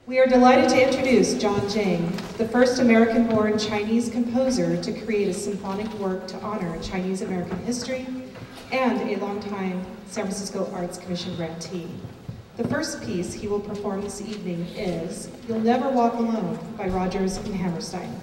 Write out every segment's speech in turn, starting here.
We are delighted to introduce Jang, the first American-born Chinese composer to create a symphonic work to honor Chinese-American history and a longtime San Francisco Arts Commission grantee. The first piece he will perform this evening is You'll Never Walk Alone by Rodgers and Hammerstein.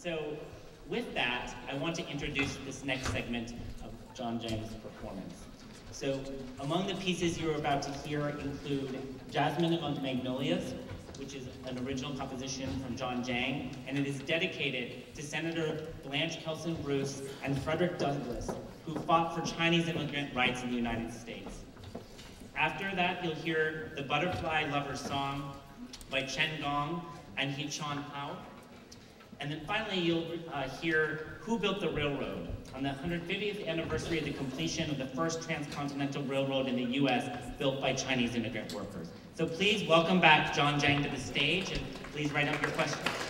So with that, I want to introduce this next segment of John Jang's performance. So among the pieces you're about to hear include Jasmine Among the Magnolias, which is an original composition from John Jang, and it is dedicated to Senator Blanche Kelson Bruce and Frederick Douglass, who fought for Chinese immigrant rights in the United States. After that, you'll hear the Butterfly Lover's Song by Chen Gong and He Chan Pao. And then finally, you'll hear Who Built the Railroad, on the 150th anniversary of the completion of the first transcontinental railroad in the US built by Chinese immigrant workers. So please welcome back John Jang to the stage, and please write up your questions.